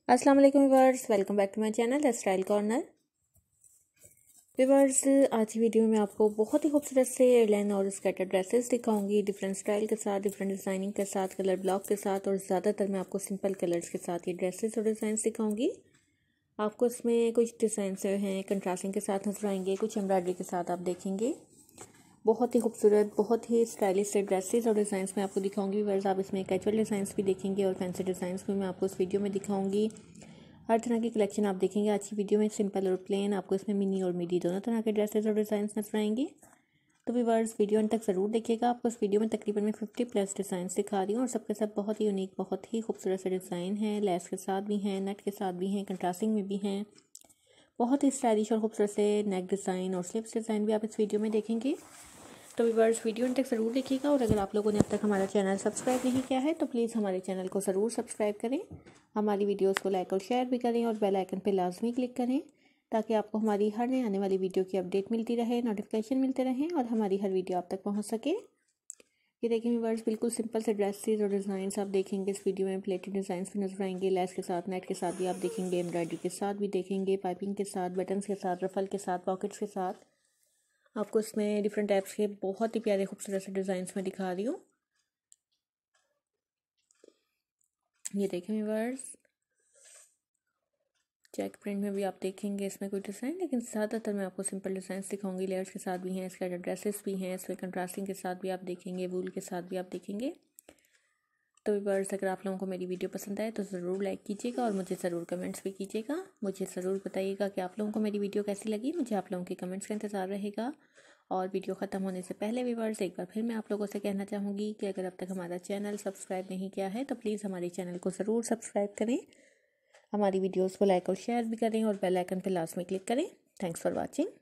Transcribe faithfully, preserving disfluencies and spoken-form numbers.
अस्सलाम वालेकुम viewers, welcome back to my channel the style corner. Viewers, आज की वीडियो में आपको बहुत ही खूबसूरत से एयरलाइन और स्कर्टेड ड्रेसेस दिखाऊंगी, डिफरेंट स्टाइल के साथ, डिफरेंट डिज़ाइनिंग के साथ, कलर ब्लॉक के साथ, और ज़्यादातर मैं आपको सिंपल कलर्स के साथ ये ड्रेसेस और डिज़ाइन दिखाऊंगी। आपको इसमें कुछ डिज़ाइन जो हैं कंट्रास्टिंग के साथ नजर आएंगे, कुछ एम्ब्रॉयडरी के साथ आप देखेंगे। बहुत ही खूबसूरत, बहुत ही स्टाइलिश से ड्रेसेस और डिज़ाइंस मैं आपको दिखाऊंगी। व्यूअर्स, आप इसमें कैजुअल डिज़ाइंस भी देखेंगे और फैंसी डिज़ाइंस भी मैं आपको इस वीडियो में दिखाऊंगी। हर तरह की कलेक्शन आप देखेंगे। आज की वीडियो में सिंपल और प्लेन, आपको इसमें मिनी और मिडी दोनों तरह के ड्रेसेस और डिज़ाइंस नजर आएंगे। तो व्यूअर्स, वीडियो अंत तक ज़रूर देखिएगा। आपको इस वीडियो में तकरीबन मैं फिफ्टी प्लस डिज़ाइंस दिखा रही हूँ और सबके सब बहुत ही यूनिक, बहुत ही खूबसूरत से डिज़ाइन हैं। लेस के साथ भी हैं, नेट के साथ भी हैं, कंट्रास्टिंग में भी हैं। बहुत ही स्टाइलिश और खूबसूरत से नेक डिज़ाइन और स्लिप्स डिज़ाइन भी आप इस वीडियो में देखेंगे। तो व्यूअर्स, वीडियो अंत तक ज़रूर देखिएगा। और अगर आप लोगों ने अब तक हमारा चैनल सब्सक्राइब नहीं किया है तो प्लीज़ हमारे चैनल को ज़रूर सब्सक्राइब करें, हमारी वीडियोस को लाइक और शेयर भी करें और बेल आइकन पे लाजमी क्लिक करें ताकि आपको हमारी हर नई आने वाली वीडियो की अपडेट मिलती रहे, नोटिफिकेशन मिलते रहें और हमारी हर वीडियो आप तक पहुँच सके। ये देखें व्यूअर्स, बिल्कुल सिंपल से ड्रेसेस और डिज़ाइंस आप देखेंगे इस वीडियो में। प्लेटेड डिज़ाइंस भी नजर आएंगे, लेस के साथ, नेट के साथ भी आप देखेंगे, एम्ब्रॉयडरी के साथ भी देखेंगे, पाइपिंग के साथ, बटन्स के साथ, रफल के साथ, पॉकेट्स के साथ। आपको इसमें डिफरेंट टाइप्स के बहुत ही प्यारे खूबसूरत से डिज़ाइंस में दिखा रही हूँ। ये देखें व्यूअर्स, चेक प्रिंट में भी आप देखेंगे इसमें कोई डिज़ाइन, लेकिन ज़्यादातर मैं आपको सिंपल डिज़ाइंस दिखाऊंगी। लेयर्स के साथ भी हैं, इसके ड्रेसेस भी हैं, इसमें कंट्रास्टिंग के साथ भी आप देखेंगे, वूल के साथ भी आप देखेंगे। तो व्यूअर्स, अगर आप लोगों को मेरी वीडियो पसंद आए तो ज़रूर लाइक कीजिएगा और मुझे ज़रूर कमेंट्स भी कीजिएगा। मुझे ज़रूर बताइएगा कि आप लोगों को मेरी वीडियो कैसी लगी। मुझे आप लोगों के कमेंट्स का इंतज़ार रहेगा। और वीडियो ख़त्म होने से पहले व्यूअर्स, एक बार फिर मैं आप लोगों से कहना चाहूँगी कि अगर अब तक हमारा चैनल सब्सक्राइब नहीं किया है तो प्लीज़ हमारे चैनल को ज़रूर सब्सक्राइब करें, हमारी वीडियोस को लाइक और शेयर भी करें और बेल आइकन पर लास्ट में क्लिक करें। Thanks for watching.